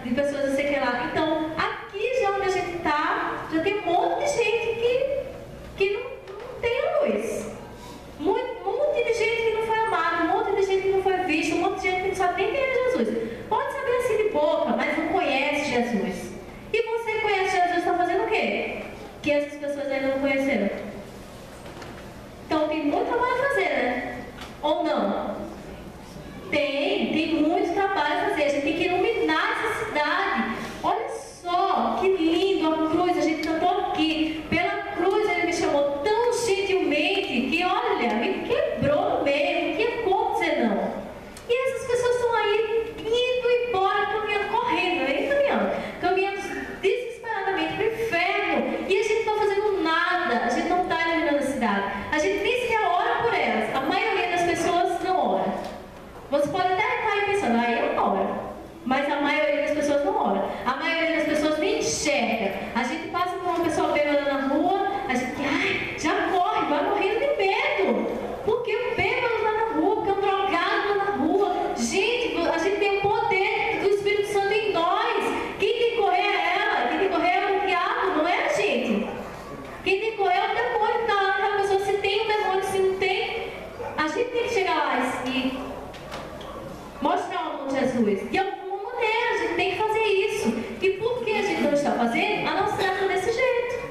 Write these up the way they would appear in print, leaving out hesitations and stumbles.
de pessoas não sei o que lá. Então, aqui já onde a gente está, já tem um monte de gente que não tem a luz. Um monte de gente que não foi amada, um monte de gente que não foi vista, um monte de gente que não sabe nem quem é Jesus. Pode saber assim de boca, mas não conhece Jesus. E você conhece Jesus, está fazendo o quê? Que essas pessoas ainda não conheceram. Então tem muito trabalho a fazer, né? Ou não? Tem muito trabalho a fazer. A gente tem que iluminar essa cidade. Olha só que lindo a cruz. A gente cantou aqui. Pela cruz ele me chamou tão gentilmente que, olha, me quebrou no meio. Não tinha como dizer não. E essas pessoas estão aí indo embora, caminhando desesperadamente para o inferno. E a gente não está fazendo nada. A gente não está iluminando a cidade. A gente nem sequer ora por elas. A maioria das pessoas não ora. Você pode até estar aí pensando, eu oro. Mas a maioria das pessoas não ora. A maioria das pessoas nem enxerga. A gente passa por uma pessoa bêbada na rua, a gente, já corre, vai morrendo de medo. Porque o bêbado está na rua, porque o drogado está na rua. Gente, a gente tem o poder do Espírito Santo em nós. Quem tem que correr é ela, quem tem que correr é o diabo, não é a gente. Quem tem que correr é o demônio que está lá naquela pessoa. Se tem um demônio, se não tem, a gente tem que chegar lá e mostrar o amor de Jesus. De alguma maneira, a gente tem que fazer isso. E por que a gente não está fazendo? A nossa cidade está desse jeito.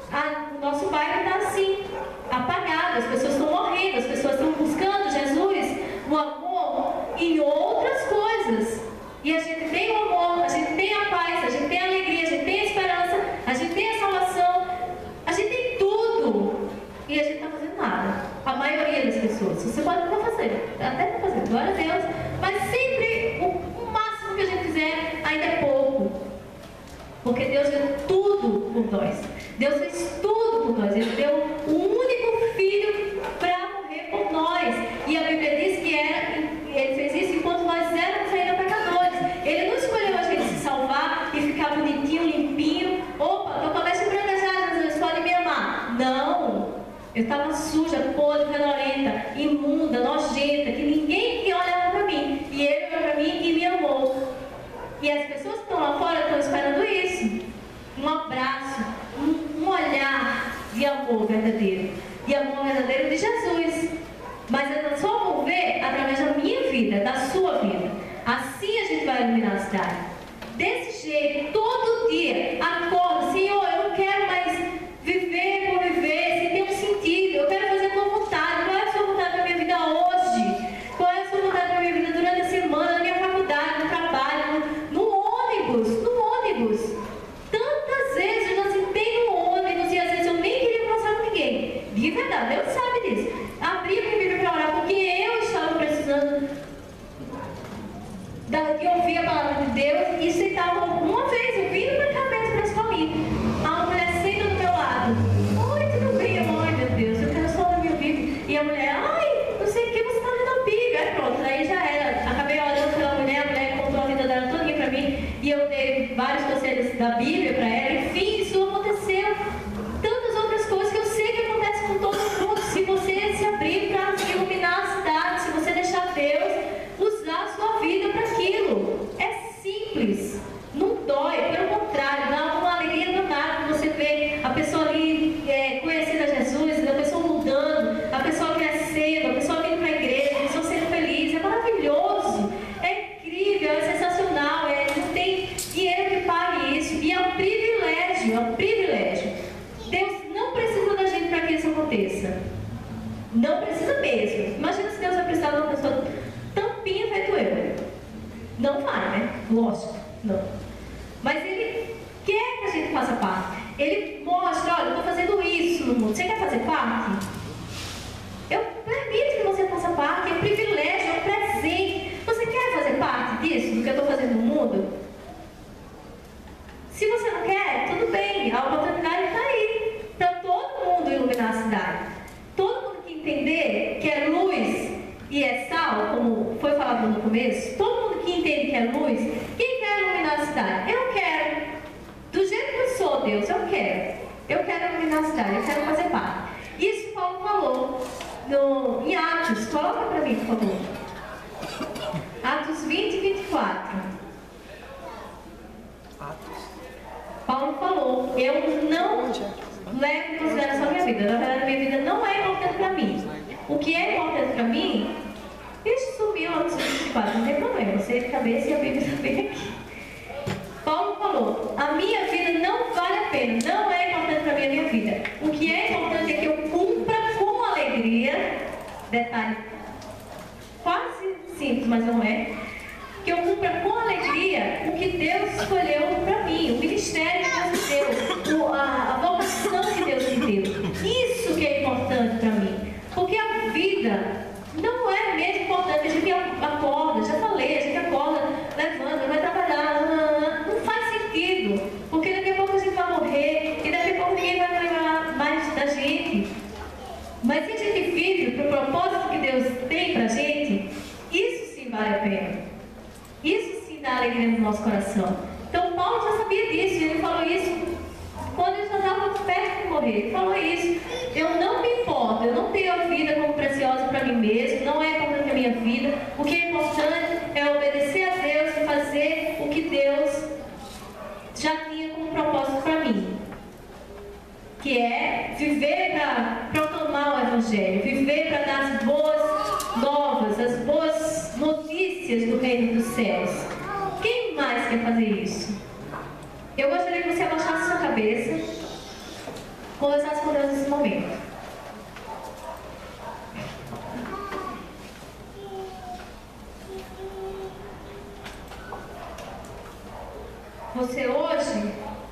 O nosso bairro está assim, apagado. As pessoas estão morrendo, as pessoas estão buscando Jesus, o amor, em outras coisas. E a gente tem o amor, a gente tem a paz, a gente tem a alegria, a gente tem a esperança, a gente tem a salvação, a gente tem tudo. E a gente não está fazendo nada. A maioria das pessoas. Você pode não fazer, até não fazer, glória a Deus. Mas sempre o máximo que a gente fizer ainda é pouco. Porque Deus deu tudo por nós. Deus fez tudo por nós. Ele deu o único filho para morrer por nós. E a Bíblia diz que ele fez isso enquanto nós éramos ainda pecadores. Ele não escolheu a gente se salvar e ficar bonitinho, limpinho. Opa, estou com a veste branca já, Jesus, pode me amar. Não. Eu estava suja, podre, fedorenta, imunda, nojenta, que ninguém que olhava para mim. E ele olhou para mim e me amou. E as pessoas que estão lá fora estão esperando isso. Um abraço, um olhar de amor verdadeiro. De amor verdadeiro de Jesus. Mas elas só vão ver através da minha vida, da sua vida. Assim a gente vai iluminar a cidade. Desse jeito, todo dia, acorda, Senhor, eu não quero mais viver por viver, sem ter um sentido. Eu quero fazer a tua vontade. Qual é a sua vontade na minha vida hoje? Qual é a sua vontade na minha vida durante a semana, na minha faculdade, no trabalho, no ônibus? Tantas vezes eu já sentei no ônibus e às vezes eu nem queria passar com ninguém. De verdade, Deus sabe disso. Abri a minha Bíblia para orar porque eu estava precisando de ouvir a palavra de Deus e sentava uma vez, eu vim na cabeça para a escolinha. A mulher senta do meu lado. Oi, tudo bem? Ai, meu Deus, eu quero só ler minha Bíblia. E a mulher, não sei o que, você está lendo a Bíblia. Aí pronto, aí já era. Acabei olhando pela mulher, a mulher contou a vida dela todinha para mim. E eu dei vários conselhos da Bíblia para ela. Enfim, isso aconteceu. Tantas outras coisas que eu sei que acontece com todo mundo. Se você se abrir para iluminar a cidade, se você deixar Deus usar a sua vida para aquilo. É simples. Não dói, pelo contrário, dá uma alegria danada você ver a pessoa ali conhecendo a Jesus, a pessoa mudando, a pessoa crescendo, a pessoa vindo para a igreja, a pessoa sendo feliz. É maravilhoso, é incrível, é sensacional, não tem dinheiro que pague isso. E é um privilégio, é um privilégio. Deus não precisa da gente para que isso aconteça. Não precisa mesmo. Imagina se Deus vai precisar de uma pessoa tampinha feito eu. Não vai, né? Lógico, não. Mas Ele quer que a gente faça parte. Ele mostra, olha, eu estou fazendo isso no mundo. Você quer fazer parte? Eu permito que você faça parte. É um privilégio, é um presente. Você quer fazer parte disso, do que eu estou fazendo no mundo? Se você não quer, tudo bem. A oportunidade está aí para todo mundo iluminar a cidade. Todo mundo que entender que é luz e é sal, como foi falado no começo, todo mundo que entende que é luz, quem quer iluminar a cidade? Eu quero. Do jeito que eu sou, Deus, eu quero. Eu quero iluminar a cidade, eu quero fazer parte. Isso Paulo falou em Atos. Coloca para mim, por favor. Atos 20 e 24. vida. Na verdade, a minha vida não é importante para mim. O que é importante para mim, isso subiu antes dos 24, não tem problema. Você de cabeça e a Bíblia também aqui. Paulo falou, a minha vida não vale a pena, não é importante para mim a minha vida. O que é importante é que eu cumpra com alegria, detalhe quase simples, mas não é, que eu cumpra com alegria o que Deus escolheu para mim, o ministério que Deus me deu, a vocação que Deus me deu. Isso que é importante para mim, porque a vida não é mesmo importante. A gente acorda, já falei, a gente acorda, levanta, vai trabalhar, não faz sentido, porque daqui a pouco a gente vai morrer e daqui a pouco ninguém vai lembrar mais da gente. Mas se a gente vive para o propósito que Deus tem para a gente, isso sim vale a pena. Isso sim dá alegria no nosso coração. Então Paulo já sabia disso, ele falou isso quando ele já estava perto de morrer. Ele falou isso, eu não me importo, eu não tenho a vida como preciosa para mim mesmo, não é importante a minha vida. O que é importante é obedecer a Deus e fazer o que Deus já tinha como propósito para mim, que é viver para proclamar o Evangelho, viver para dar as boas novas, as boas notícias do reino dos céus. Quem mais quer fazer isso? Eu gostaria que você abaixasse sua cabeça, conversasse com Deus nesse momento. Você hoje,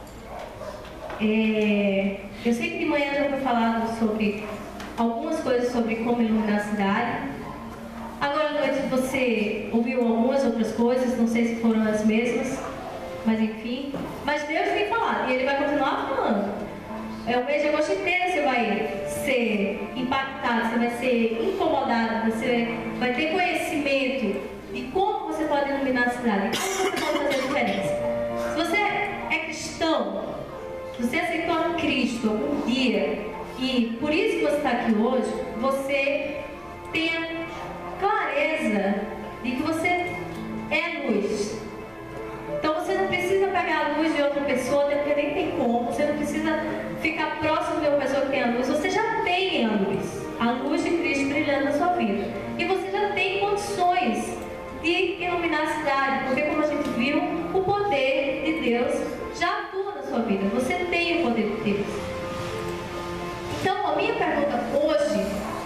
eu sei que de manhã já foi falado sobre algumas coisas sobre como iluminar a cidade. Agora à noite você ouviu algumas outras coisas, não sei se foram as mesmas, mas enfim. Mas Deus tem falado e Ele vai continuar falando. O mês de agosto inteiro você vai ser impactado, você vai ser incomodado, você vai ter conhecimento de como você pode iluminar a cidade, como você pode fazer a diferença. Se você é cristão, se você aceitou a Cristo algum dia e por isso que você está aqui hoje, você tenha clareza de que você é luz. Então você não precisa pegar a luz de outra pessoa, até porque nem tem como. Você não precisa ficar próximo de uma pessoa que tem a luz. Você já tem a luz de Cristo brilhando na sua vida. E você já tem condições de iluminar a cidade, porque como a gente viu, o poder de Deus já atua na sua vida. Você tem o poder de Deus. Então a minha pergunta hoje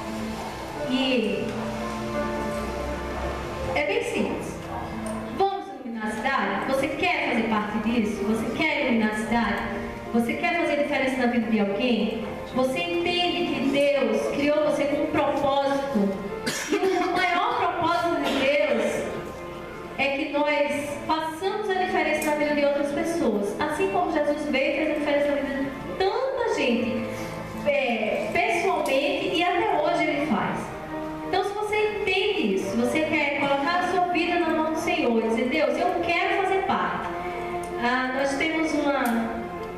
é bem simples. Vamos iluminar a cidade? Você quer fazer parte disso? Você quer iluminar a cidade? Você quer fazer diferença na vida de alguém? Você entende que Deus criou você com um propósito? E o maior propósito de Deus é que nós façamos a diferença na vida de outras pessoas. Assim como Jesus veio e fez a diferença na vida de tanta gente, pessoalmente, e até hoje Ele faz. Então, se você entende isso, se você quer colocar a sua vida na mão do Senhor e dizer, Deus, eu quero fazer parte. Nós temos uma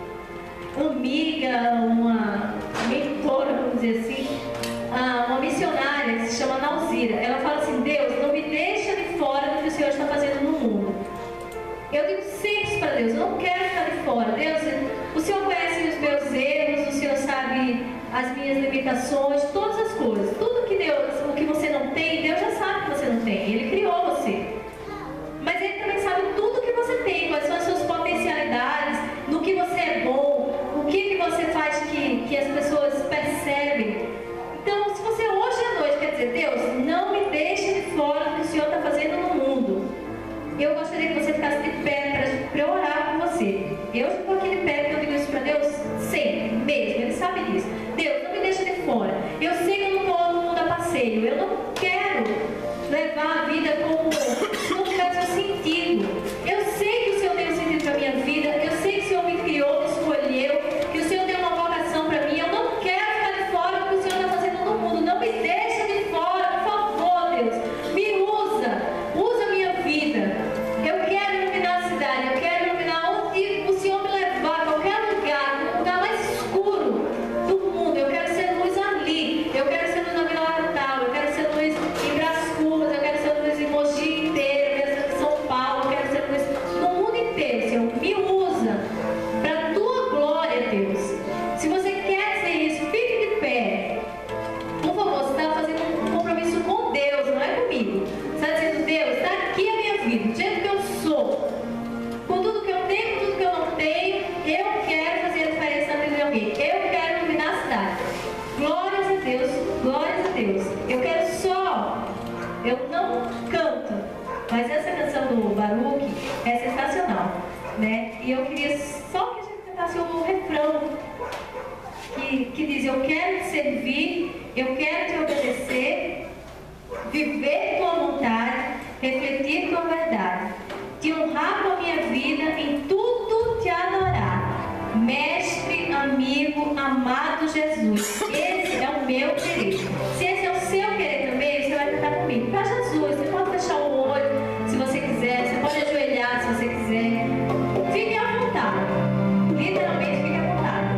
amiga, uma mentora, vamos dizer assim, uma missionária que se chama Nauzira. Ela fala assim, Deus, não me deixa de fora do que o Senhor está fazendo no mundo. Eu digo sempre para Deus, eu não quero ficar de fora. Deus, o Senhor conhece os meus erros, o Senhor sabe as minhas limitações, todas as coisas. Tudo que Deus, o que você não tem, Deus já sabe que você não tem. Ele criou você. Mas Ele também sabe tudo que você tem, quais são as suas potencialidades, no que você é bom, o que você faz que as pessoas percebem. Então, se você hoje à noite quer dizer, Deus, não me deixe de fora do que o Senhor está fazendo no mundo, eu gostaria que você ficasse de pé para eu orar com você. Eu estou aqui de pé porque eu digo isso para Deus sempre, mesmo, Ele sabe disso. Deus, não me deixe de fora. Eu sei que eu não estou no mundo a passeio, eu não quero levar a vida como se não tivesse um sentido. Eu sei que o Senhor tem um sentido para a minha vida, eu sei que o Senhor me criou, me escolheu, que o Senhor tem uma vocação para mim. Eu não quero ficar de fora do que o Senhor está fazendo no mundo. Não me deixa de fora, por favor, Deus. Me usa a minha vida. Eu quero iluminar a cidade, eu quero iluminar onde o Senhor me levar, qualquer lugar, o lugar mais escuro do mundo. Eu quero ser luz ali. Eu quero né? E eu queria só que a gente cantasse o refrão que diz: eu quero te servir, eu quero te obedecer, viver tua vontade, refletir tua verdade, te honrar com a minha vida, em tudo te adorar. Mestre, amigo, amado Jesus, esse é o meu querer. Se esse é o seu querer também, você vai cantar comigo. Para Jesus, você pode fechar o olho se você quiser, você pode ajoelhar se você quiser. Fique à vontade, literalmente fique à vontade.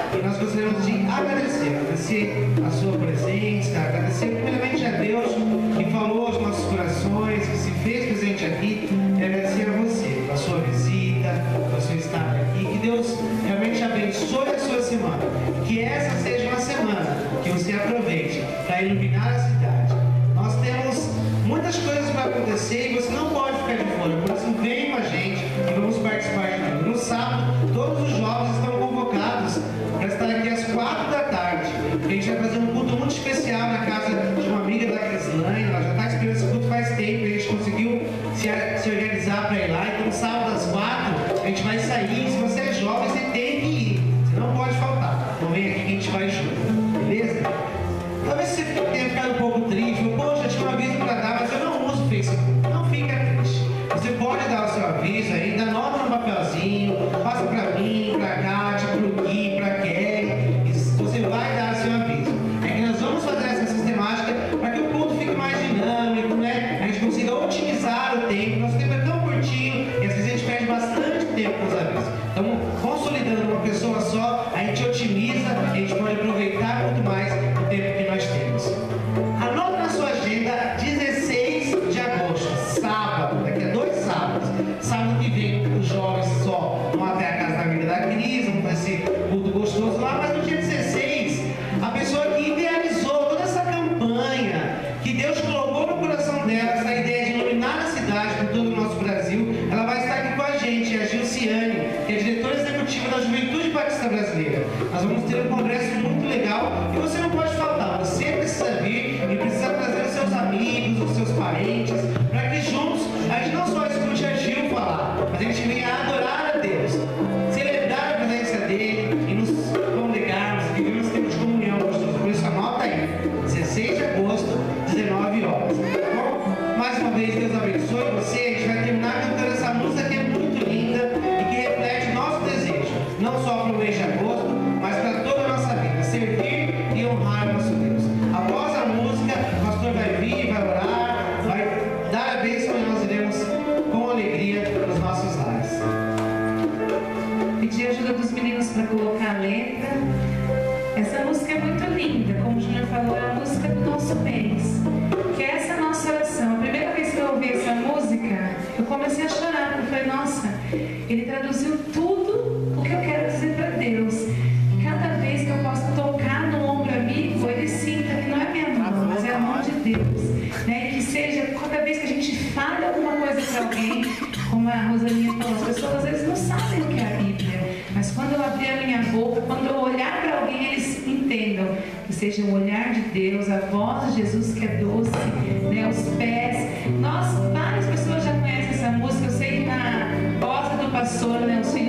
e nós gostaríamos de agradecer a sua presença, agradecer primeiramente a Deus que falou aos nossos corações, que se fez presente aqui, e agradecer a você, pela sua visita, pelo seu estar aqui, que Deus realmente abençoe a sua semana, que essa seja uma semana que você aproveite para iluminar a cidade. Nós temos muitas coisas para acontecer e você não pode ficar de fora, por isso vem com a gente e vamos participar de tudo. No sábado, todos os jovens estão convocados para estar aqui às 4 da tarde. A gente vai fazer um culto muito especial na casa de uma amiga da Crislane. Ela já está esperando esse culto faz tempo, a gente conseguiu se organizar para ir lá. Então, sábado às 4, a gente vai sair. Se você é jovem, você tem que ir, você não pode faltar. Então vem aqui que a gente vai junto, beleza? Talvez você tenha ficado um pouco triste, poxa, tinha um aviso para dar, mas eu não uso o Facebook. Não fica triste. Você pode dar o seu aviso ainda, anota no papelzinho, passa para mim, para a Kátia, para o Gui, para a Kelly, e você vai dar o seu aviso. É que nós vamos fazer essa sistemática para que o culto fique mais dinâmico, né? A gente consiga otimizar o tempo. Nosso tempo é tão curtinho e às vezes a gente perde bastante tempo com os avisos. Então, consolidando uma pessoa só, a gente otimiza, a gente pode aproveitar muito mais o tempo que nós temos. Anota na sua agenda 16 de agosto, sábado, daqui a 2 sábados. Sábado que vem os jovens só vão até a casa da amiga da Cris, vão fazer esse culto gostoso lá, mas no dia 16, a pessoa que idealizou toda essa campanha, que Deus colocou no coração dela, essa ideia de iluminar a cidade por todo o nosso Brasil, ela vai estar aqui com a gente, a Gilciane, que é diretora executiva da Juventude Batista Brasileira. Nós vamos ter um congresso muito legal e você não pode faltar, você precisa vir e precisa trazer os seus amigos, os seus parentes, para que juntos a gente não só escute a Gil falar, mas a gente venha adorar a Deus, celebrar a presença dele e nos congregarmos e vivermos esse tempo de comunhão gostoso. Por isso anota aí, 16 de agosto, 19 horas. Tá bom? Mais uma vez, Deus abençoe você. A gente vai terminar cantando essa música que é muito linda e que reflete o nosso desejo, não só para o mês de agosto, mas para toda a nossa vida, servir e honrar o nosso Deus. Após a música, o pastor vai vir, vai orar, vai dar a bênção e nós iremos com alegria nos nossos lares. Pedir a ajuda dos meninos para colocar a letra. Essa música é muito linda, como o Júnior falou, é a música do nosso mês, que é essa nossa oração. A primeira vez que eu ouvi essa música, eu comecei a chorar, porque eu falei, nossa, ele traduziu tudo o que eu quero dizer para Deus. Cada vez que eu posso tocar no ombro amigo, ele sinta que não é minha mão, mas é a mão de Deus, né? E que seja, cada vez que a gente fala alguma coisa para alguém, como a Rosalinha falou, as pessoas às vezes não sabem o que é a Bíblia, mas quando eu abrir a minha boca, quando eu olhar para alguém, eles entendam que seja o olhar de Deus, a voz de Jesus que é doce, né? Os pés. Várias pessoas já conhecem essa música. Eu sei que na Rosa do Pastor, né? Os filhos